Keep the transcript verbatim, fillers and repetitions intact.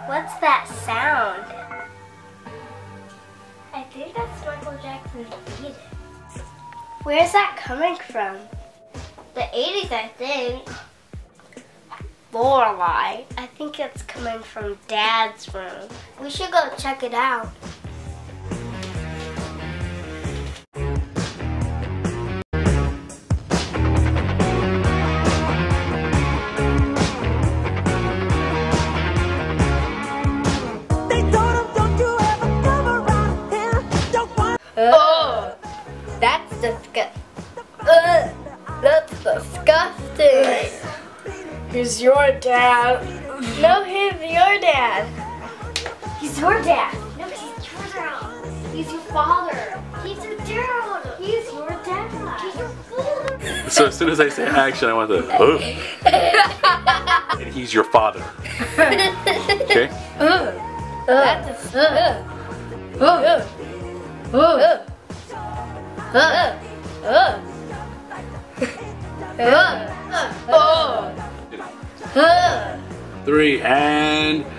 What's that sound? I think that's Michael Jackson's Beat It. Where's that coming from? The eighties, I think. Lorelai. I think it's coming from Dad's room. We should go check it out. Oh, that's disgusting. Uh, that's disgusting. He's your dad. No, he's your dad. He's your dad. No, he's your dad. He's your father. He's your dad. He's your dad. He's your father. So as soon as I say action, I want the oh. And he's your father. Okay? Uh, that's a, uh, uh, uh, uh, uh, uh, uh, uh, uh. Three and